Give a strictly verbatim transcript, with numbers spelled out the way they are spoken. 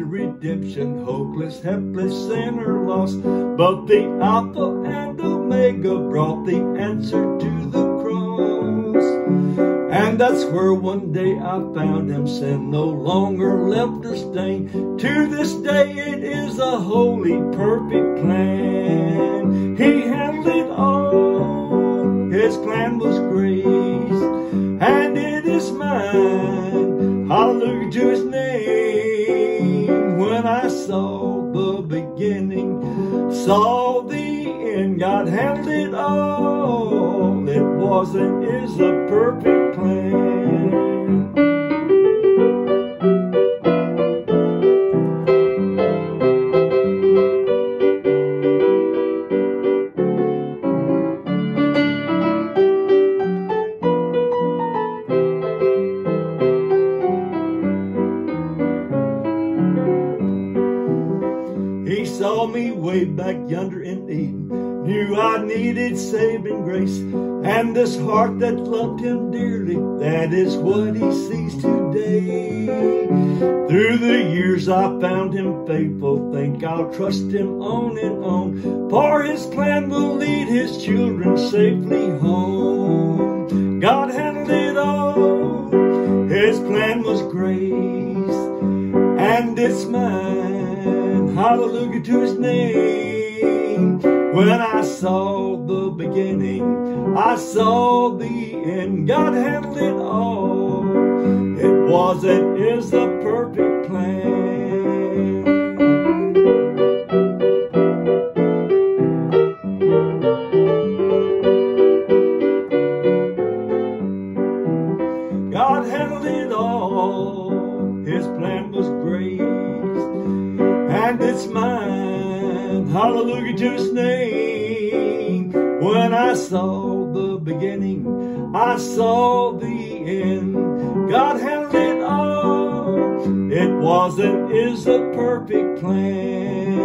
redemption, hopeless, helpless, sinner lost. But the Alpha and Omega brought the answer to the cross. And that's where one day I found him, sin no longer left a stain. To this day it is a holy, perfect plan. He handled it all, his plan was grace, and it is mine. Hallelujah to his name. When I saw the beginning, saw the end, God handled it all. It was and is a perfect plan. He saw me way back yonder in Eden, knew I needed saving grace, and this heart that loved him dearly, that is what he sees today. Through the years I found him faithful, think I'll trust him on and on, for his plan will lead his children safely home. God handled it all, his plan was grace, and it's mine. Hallelujah to his name. When I saw the beginning, I saw the end. God handled it all. It was and is a perfect plan. God handled it all. His plan was grace, and it's mine. Hallelujah to his name. When I saw the beginning, I saw the end. God handled it all. It was and is a perfect plan.